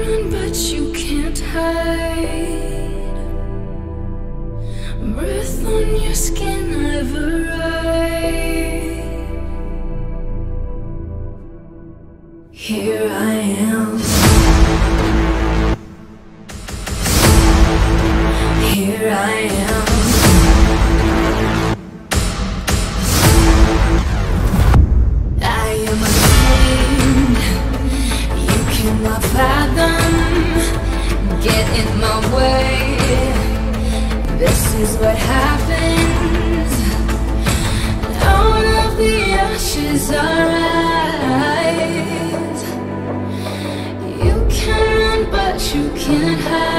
run, but you can't hide. Breath on your skin, I've arrived. Here I am. Here I am. I am untamed. You cannot fathom. Get in my way. This is what happens. Out of the ashes I rise. You can run, but you can't hide.